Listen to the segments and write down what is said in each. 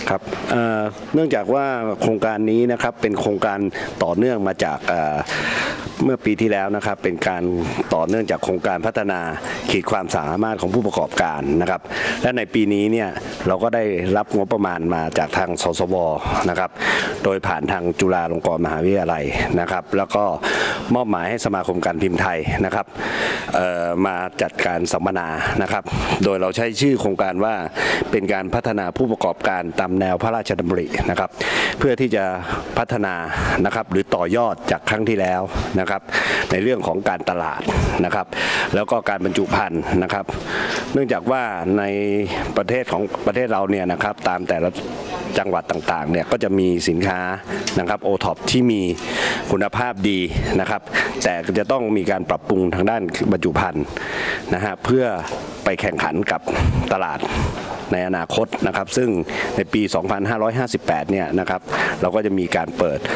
ครับเนื่องจากว่าโครงการนี้นะครับเป็นโครงการต่อเนื่องมาจากเมื่อปีที่แล้วนะครับเป็นการต่อเนื่องจากโครงการพัฒนาขีดความสามารถของผู้ประกอบการนะครับและในปีนี้เนี่ยเราก็ได้รับงบประมาณมาจากทางสสวนะครับโดยผ่านทางจุฬาลงกรณ์มหาวิทยาลัยนะครับแล้วก็มอบหมายให้สมาคมการพิมพ์ไทยนะครับมาจัดการสัมมนานะครับโดยเราใช้ชื่อโครงการว่าเป็นการพัฒนาผู้ประกอบการตามแนวพระราชดำรินะครับเพื่อที่จะพัฒนานะครับหรือต่อยอดจากครั้งที่แล้วนะครับในเรื่องของการตลาดนะครับแล้วก็การบรรจุภัณฑ์นะครับเนื่องจากว่าในประเทศเราเนี่ยนะครับตามแต่ละจังหวัดต่างๆเนี่ยก็จะมีสินค้านะครับโอท็อปที่มีคุณภาพดีนะครับแต่จะต้องมีการปรับปรุงทางด้านบรรจุภัณฑ์นะฮะเพื่อไปแข่งขันกับตลาดในอนาคตนะครับซึ่งในปี 2558 เนี่ยนะครับเราก็จะมีการเปิด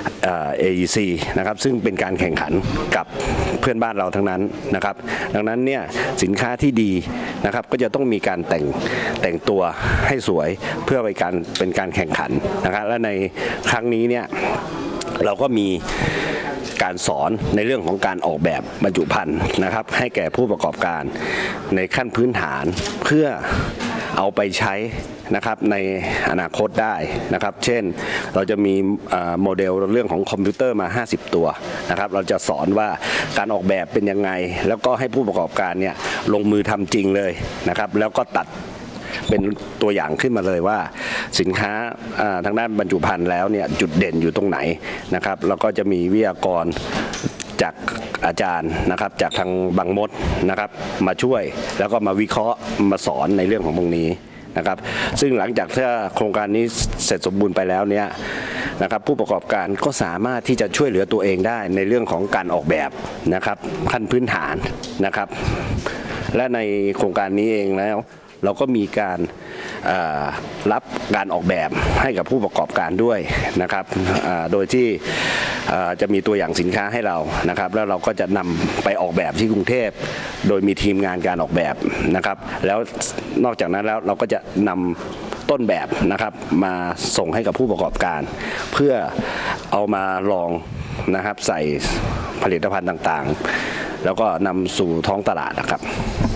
AEC นะครับซึ่งเป็นการแข่งขันกับเพื่อนบ้านเราทั้งนั้นนะครับดังนั้นเนี่ยสินค้าที่ดีนะครับก็จะต้องมีการแต่งตัวให้สวยเพื่อเป็นการแข่งขันนะครับและในครั้งนี้เนี่ยเราก็มีการสอนในเรื่องของการออกแบบบรรจุภัณฑ์นะครับให้แก่ผู้ประกอบการในขั้นพื้นฐานเพื่อเอาไปใช้นะครับในอนาคตได้นะครับเช่นเราจะมีโมเดลเรื่องของคอมพิวเตอร์มา50ตัวนะครับเราจะสอนว่าการออกแบบเป็นยังไงแล้วก็ให้ผู้ประกอบการเนี่ยลงมือทำจริงเลยนะครับแล้วก็ตัดเป็นตัวอย่างขึ้นมาเลยว่าสินค้าทางด้านบรรจุภัณฑ์แล้วเนี่ยจุดเด่นอยู่ตรงไหนนะครับแล้วก็จะมีวิทยากรจากอาจารย์นะครับจากทางบางมดนะครับมาช่วยแล้วก็มาวิเคราะห์มาสอนในเรื่องของตรงนี้นะครับซึ่งหลังจากที่โครงการนี้เสร็จสมบูรณ์ไปแล้วเนี่ยนะครับผู้ประกอบการก็สามารถที่จะช่วยเหลือตัวเองได้ในเรื่องของการออกแบบนะครับขั้นพื้นฐานนะครับและในโครงการนี้เองแล้วเราก็มีการรับการออกแบบให้กับผู้ประกอบการด้วยนะครับโดยที่จะมีตัวอย่างสินค้าให้เรานะครับแล้วเราก็จะนำไปออกแบบที่กรุงเทพโดยมีทีมงานการออกแบบนะครับแล้วนอกจากนั้นแล้วเราก็จะนำต้นแบบนะครับมาส่งให้กับผู้ประกอบการเพื่อเอามาลองนะครับใส่ผลิตภัณฑ์ต่างๆแล้วก็นำสู่ท้องตลาดนะครับ